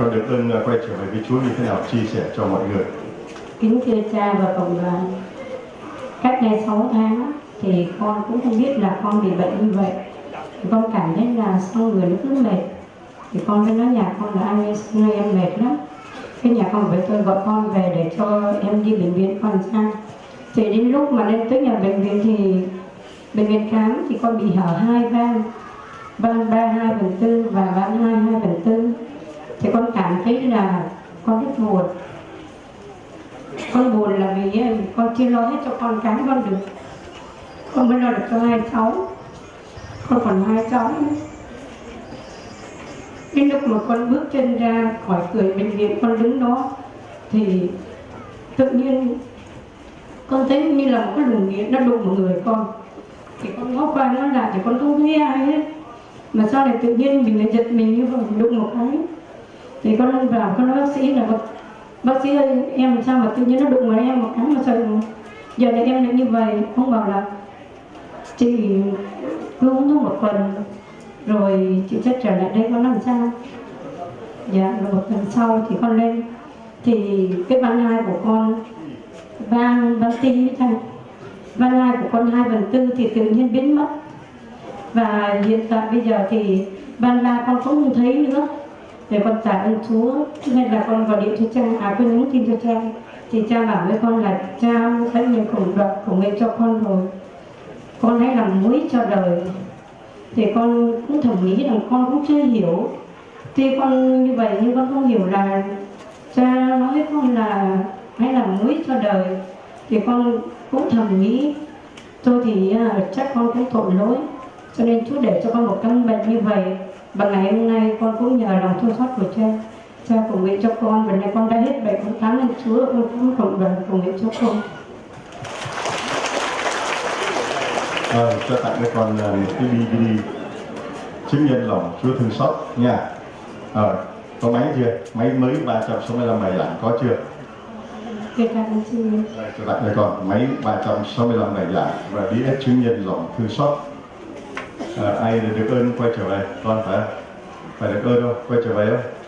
con được ơn quay trở về với Chúa như thế nào, chia sẻ cho mọi người. Kính thưa cha và cộng đoàn, cách đây 6 tháng thì con cũng không biết là con bị bệnh như vậy. Thì con cảm thấy là sau người nó cứ mệt. Thì con mới nói nhà con là anh ơi em mệt lắm. Cái nhà con với tôi gọi con về để cho em đi bệnh viện quan sang. Thì đến lúc mà lên tới nhà bệnh viện thì bệnh viện khám thì con bị hở 2 van 3/2/4 và van 2/2/4. Thì con cảm thấy là con rất buồn. Con buồn là vì con chưa lo hết cho con cái con được. Con mới lo được cho 2 cháu. Con còn 2 cháu nữa. Đến lúc mà con bước chân ra khỏi cửa bệnh viện, con đứng đó thì tự nhiên con thấy như là một cái luồng điện nó đụng vào người con. Thì con ngó qua ngó lại thì con không thấy ai hết. Mà sao lại tự nhiên mình lại giật mình như vậy, đụng một cái. Thì con lên vào con nói bác sĩ là bác sĩ ơi, em sao mà tự nhiên nó đụng vào em một cái mà sao giờ này em lại như vậy. Ông bảo là chị cứ uống thuốc một tuần rồi chị sẽ trở lại đây con làm sao. Dạ, rồi một tuần sau thì con lên thì cái van 2 của con van tim với thằng van 2 của con 2/4 thì tự nhiên biến mất. Và hiện tại bây giờ thì van 3 con cũng không thấy nữa. Để con tạ ơn Chúa, nên là con gọi điện cho cha, con nhắn tin cho cha. Thì cha bảo với con là cha thấy nhiều khổng nguyện cho con rồi. Con hãy làm muối cho đời. Thì con cũng thầm nghĩ rằng con cũng chưa hiểu. Tuy con như vậy nhưng con không hiểu là cha nói với con là hãy làm muối cho đời. Thì con cũng thầm nghĩ thôi thì chắc con cũng tội lỗi. Cho nên Chúa để cho con một căn bệnh như vậy. Và ngày hôm nay con cũng nhờ lòng thương xót của cha. Cha cầu nguyện cho con, và nay con đã hết bệnh, con cảm ơn Chúa, con cũng cộng đoàn cầu nguyện cho con. Cho tặng cho con một cái DVD chứng nhân lòng Chúa thương xót nha. Có máy chưa? Máy mới 365 bài giảng có chưa? Cho tặng cho con máy 365 bài giảng và DS chứng nhân lòng thương xót. Ai được ơn quay trở về? Con phải được ơn không? Quay trở về không?